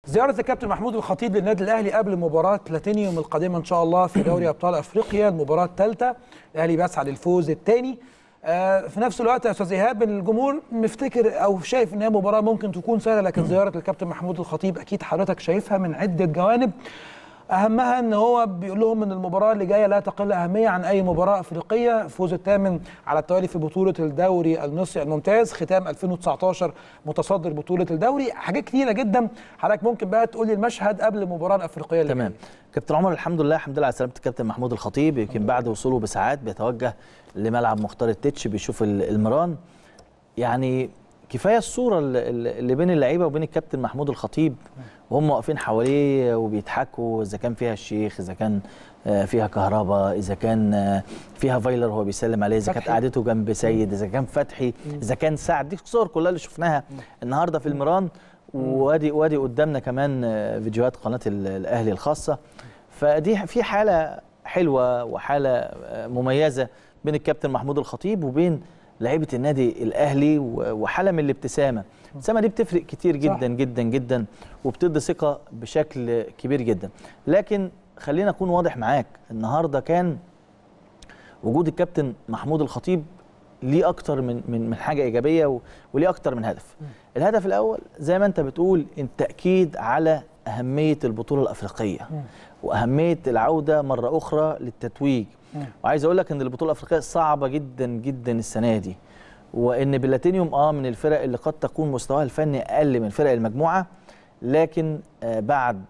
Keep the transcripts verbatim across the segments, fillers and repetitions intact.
زيارة الكابتن محمود الخطيب للنادي الأهلي قبل مباراة بلاتينيوم القادمة إن شاء الله في دوري أبطال أفريقيا، المباراة الثالثة. الأهلي بيسعى للفوز الثاني. آه في نفس الوقت يا أستاذ إيهاب الجمهور مفتكر أو شايف إن هي مباراة ممكن تكون سهلة، لكن زيارة الكابتن محمود الخطيب أكيد حضرتك شايفها من عدة جوانب، أهمها إن هو بيقول لهم إن المباراة اللي جاية لا تقل أهمية عن أي مباراة أفريقية، فوز الثامن على التوالي في بطولة الدوري المصري الممتاز، ختام ألفين وتسعتاشر متصدر بطولة الدوري، حاجات كتيرة جدا. حضرتك ممكن بقى تقول لي المشهد قبل المباراة الأفريقية اللي تمام. كابتن عمر الحمد لله الحمد لله على سلامة الكابتن محمود الخطيب. يمكن بعد وصوله بساعات بيتوجه لملعب مختار التتش بيشوف المران. يعني كفايه الصوره اللي بين اللعيبه وبين الكابتن محمود الخطيب وهم واقفين حواليه وبيضحكوا، اذا كان فيها الشيخ، اذا كان فيها كهربا، اذا كان فيها فايلر هو بيسلم عليه، اذا كانت قعدته جنب سيد، اذا كان فتحي، اذا كان سعد. دي الصور كلها اللي شفناها النهارده في المران، وادي وادي قدامنا كمان فيديوهات قناه الاهلي الخاصه. فدي في حاله حلوه وحاله مميزه بين الكابتن محمود الخطيب وبين لعيبه النادي الاهلي، وحاله من الابتسامه. الابتسامه دي بتفرق كتير جدا صح. جدا جدا، وبتدي ثقه بشكل كبير جدا. لكن خلينا اكون واضح معاك، النهارده كان وجود الكابتن محمود الخطيب ليه اكتر من من من حاجه ايجابيه، وليه اكتر من هدف. الهدف الاول زي ما انت بتقول التاكيد على اهميه البطوله الافريقيه واهميه العوده مره اخرى للتتويج. وعايز اقول لك ان البطوله الافريقيه صعبه جدا جدا السنه دي، وان بلاتينيوم اه من الفرق اللي قد تكون مستواها الفني اقل من فرق المجموعه، لكن آه بعد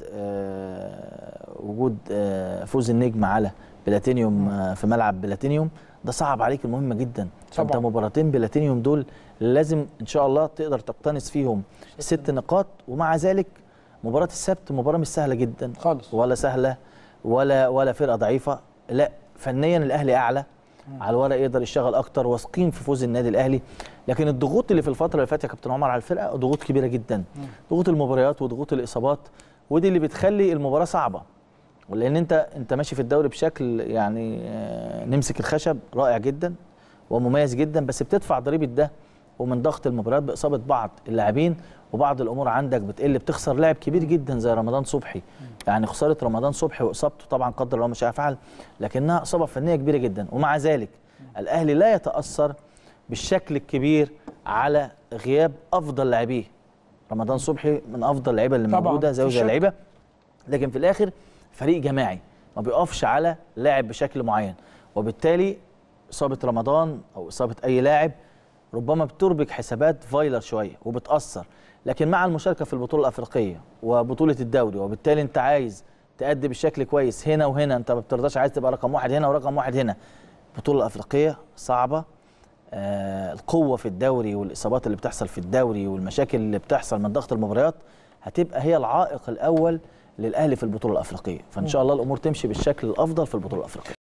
آه وجود آه فوز النجم على بلاتينيوم آه في ملعب بلاتينيوم ده صعب عليك المهمه جدا. انت مباراتين بلاتينيوم دول لازم ان شاء الله تقدر تقتنص فيهم ست نقاط، ومع ذلك مباراه السبت مباراه مش سهله جدا خالص، ولا سهله ولا ولا فرقه ضعيفه. لا، فنيا الاهلي اعلى، على الورق يقدر يشتغل اكتر، واثقين في فوز النادي الاهلي. لكن الضغوط اللي في الفتره اللي فاتت يا كابتن عمر على الفرقه ضغوط كبيره جدا، ضغوط المباريات وضغوط الاصابات، ودي اللي بتخلي المباراه صعبه. ولان انت انت ماشي في الدوري بشكل يعني نمسك الخشب رائع جدا ومميز جدا، بس بتدفع ضريبه ده ومن ضغط المباريات باصابه بعض اللاعبين، وبعض الامور عندك بتقل، بتخسر لاعب كبير جدا زي رمضان صبحي. يعني خساره رمضان صبحي واصابته طبعا قدر الله مش هيفعل، لكنها اصابه فنيه كبيره جدا. ومع ذلك الاهلي لا يتاثر بالشكل الكبير على غياب افضل لاعبيه. رمضان صبحي من افضل اللعيبه اللي موجوده زي زي اللعيبه، لكن في الاخر فريق جماعي ما بيقفش على لاعب بشكل معين، وبالتالي اصابه رمضان او اصابه اي لاعب ربما بتربك حسابات فايلر شويه وبتاثر. لكن مع المشاركه في البطوله الافريقيه وبطوله الدوري، وبالتالي انت عايز تأدي بشكل كويس هنا وهنا، انت ما بترضاش عايز تبقى رقم واحد هنا ورقم واحد هنا. البطوله الافريقيه صعبه، آه القوه في الدوري والاصابات اللي بتحصل في الدوري والمشاكل اللي بتحصل من ضغط المباريات هتبقى هي العائق الاول للاهلي في البطوله الافريقيه. فان شاء الله الامور تمشي بالشكل الافضل في البطوله الافريقيه.